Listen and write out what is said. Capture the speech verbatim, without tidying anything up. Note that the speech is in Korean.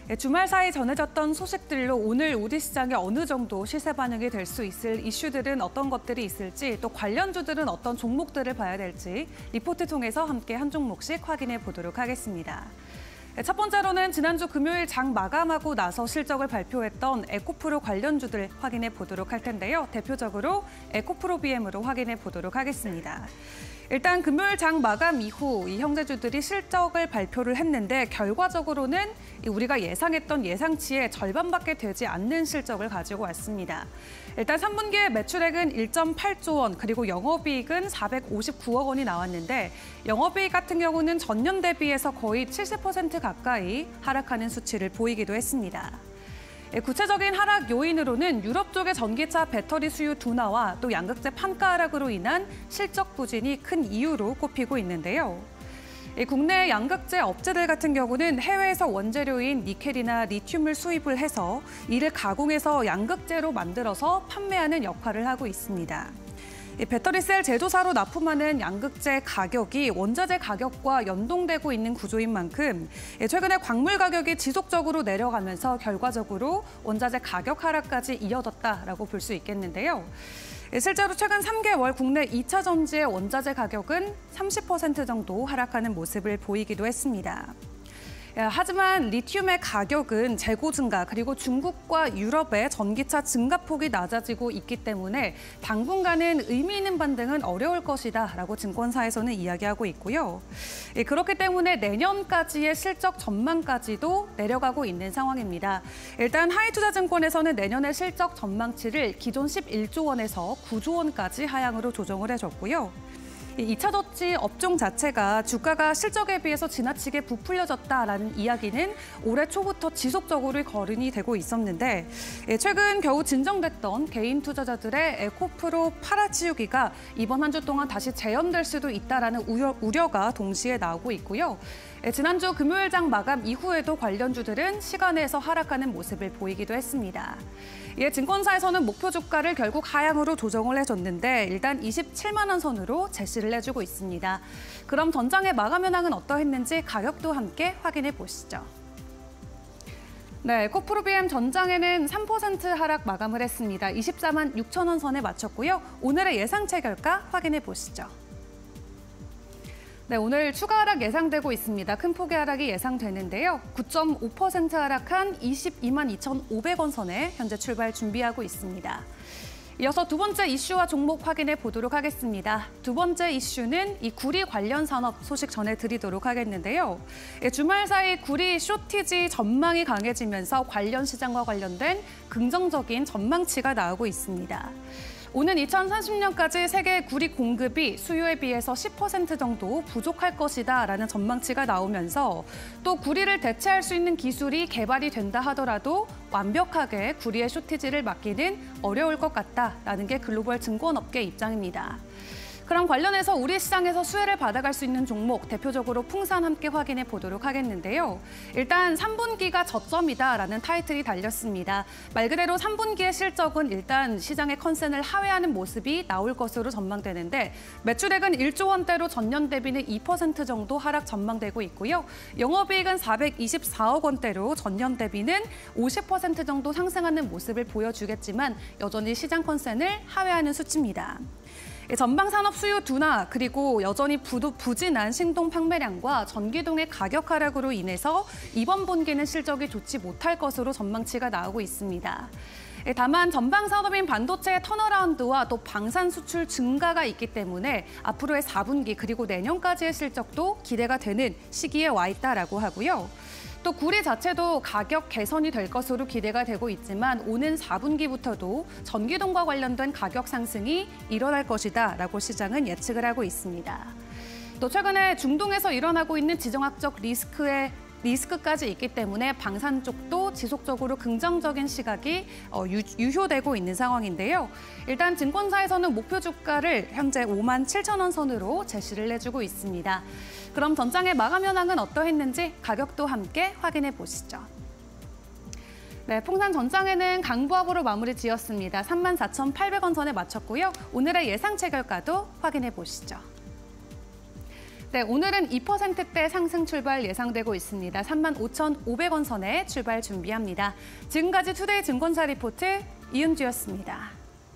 주말 사이 전해졌던 소식들로 오늘 우리 시장에 어느 정도 시세 반영이 될 수 있을 이슈들은 어떤 것들이 있을지, 또 관련주들은 어떤 종목들을 봐야 될지 리포트 통해서 함께 한 종목씩 확인해 보도록 하겠습니다. 첫 번째로는 지난주 금요일 장 마감하고 나서 실적을 발표했던 에코프로 관련주들 확인해 보도록 할 텐데요. 대표적으로 에코프로비엠으로 확인해 보도록 하겠습니다. 일단 금요일 장 마감 이후 이 형제주들이 실적을 발표를 했는데 결과적으로는 우리가 예상했던 예상치의 절반밖에 되지 않는 실적을 가지고 왔습니다. 일단 삼 분기의 매출액은 일 점 팔조 원, 그리고 영업이익은 사백오십구억 원이 나왔는데 영업이익 같은 경우는 전년 대비해서 거의 칠십 퍼센트 가까이 하락하는 수치를 보이기도 했습니다. 구체적인 하락 요인으로는 유럽 쪽의 전기차 배터리 수요 둔화와 또 양극재 판가 하락으로 인한 실적 부진이 큰 이유로 꼽히고 있는데요. 국내 양극재 업체들 같은 경우는 해외에서 원재료인 니켈이나 리튬을 수입을 해서 이를 가공해서 양극재로 만들어서 판매하는 역할을 하고 있습니다. 배터리셀 제조사로 납품하는 양극재 가격이 원자재 가격과 연동되고 있는 구조인 만큼 최근에 광물 가격이 지속적으로 내려가면서 결과적으로 원자재 가격 하락까지 이어졌다라고 볼 수 있겠는데요. 실제로 최근 삼 개월 국내 이 차 전지의 원자재 가격은 삼십 퍼센트 정도 하락하는 모습을 보이기도 했습니다. 하지만 리튬의 가격은 재고 증가, 그리고 중국과 유럽의 전기차 증가폭이 낮아지고 있기 때문에 당분간은 의미 있는 반등은 어려울 것이다라고 증권사에서는 이야기하고 있고요. 그렇기 때문에 내년까지의 실적 전망까지도 내려가고 있는 상황입니다. 일단 하이투자증권에서는 내년의 실적 전망치를 기존 십일조 원에서 구조 원까지 하향으로 조정을 해줬고요. 이 차 전지 업종 자체가 주가가 실적에 비해서 지나치게 부풀려졌다라는 이야기는 올해 초부터 지속적으로 거론이 되고 있었는데 최근 겨우 진정됐던 개인 투자자들의 에코프로 팔아치우기가 이번 한 주 동안 다시 재현될 수도 있다라는 우려, 우려가 동시에 나오고 있고요. 지난주 금요일장 마감 이후에도 관련주들은 시간에서 하락하는 모습을 보이기도 했습니다. 이에 증권사에서는 목표 주가를 결국 하향으로 조정을 해줬는데 일단 이십칠만 원 선으로 제시를 해주고 있습니다. 그럼 전장의 마감 현황은 어떠했는지 가격도 함께 확인해 보시죠. 네, 에코프로비엠 전장에는 삼 퍼센트 하락 마감을 했습니다. 이십사만 육천 원 선에 마쳤고요. 오늘의 예상채 결과 확인해 보시죠. 네, 오늘 추가 하락 예상되고 있습니다. 큰 폭의 하락이 예상되는데요. 구 점 오 퍼센트 하락한 이십이만 이천오백 원 선에 현재 출발 준비하고 있습니다. 이어서 두 번째 이슈와 종목 확인해 보도록 하겠습니다. 두 번째 이슈는 이 구리 관련 산업 소식 전해드리도록 하겠는데요. 주말 사이 구리 쇼티지 전망이 강해지면서 관련 시장과 관련된 긍정적인 전망치가 나오고 있습니다. 오는 이천삼십 년까지 세계 구리 공급이 수요에 비해서 십 퍼센트 정도 부족할 것이다라는 전망치가 나오면서 또 구리를 대체할 수 있는 기술이 개발이 된다 하더라도 완벽하게 구리의 쇼티지를 막기는 어려울 것 같다라는 게 글로벌 증권업계 입장입니다. 그럼 관련해서 우리 시장에서 수혜를 받아갈 수 있는 종목, 대표적으로 풍산 함께 확인해 보도록 하겠는데요. 일단 삼 분기가 저점이다라는 타이틀이 달렸습니다. 말 그대로 삼 분기의 실적은 일단 시장의 컨센을 하회하는 모습이 나올 것으로 전망되는데 매출액은 일조 원대로 전년 대비는 이 퍼센트 정도 하락 전망되고 있고요. 영업이익은 사백이십사억 원대로 전년 대비는 오십 퍼센트 정도 상승하는 모습을 보여주겠지만 여전히 시장 컨센을 하회하는 수치입니다. 전방 산업 수요 둔화, 그리고 여전히 부도, 부진한 신동 판매량과 전기동의 가격 하락으로 인해서 이번 분기는 실적이 좋지 못할 것으로 전망치가 나오고 있습니다. 다만 전방 산업인 반도체의 턴어라운드와 또 방산 수출 증가가 있기 때문에 앞으로의 사 분기 그리고 내년까지의 실적도 기대가 되는 시기에 와 있다라고 하고요. 또 구리 자체도 가격 개선이 될 것으로 기대가 되고 있지만 오는 사 분기부터도 전기동과 관련된 가격 상승이 일어날 것이다라고 시장은 예측을 하고 있습니다. 또 최근에 중동에서 일어나고 있는 지정학적 리스크의 리스크까지 있기 때문에 방산 쪽도 지속적으로 긍정적인 시각이 유효되고 있는 상황인데요. 일단 증권사에서는 목표 주가를 현재 오만 칠천 원 선으로 제시를 해주고 있습니다. 그럼 전장의 마감 현황은 어떠했는지 가격도 함께 확인해 보시죠. 네, 풍산 전장에는 강보합으로 마무리 지었습니다. 삼만 사천팔백 원 선에 마쳤고요. 오늘의 예상채 결과도 확인해 보시죠. 네, 오늘은 이 퍼센트대 상승 출발 예상되고 있습니다. 삼만 오천오백 원 선에 출발 준비합니다. 지금까지 투데이 증권사 리포트 이은주였습니다.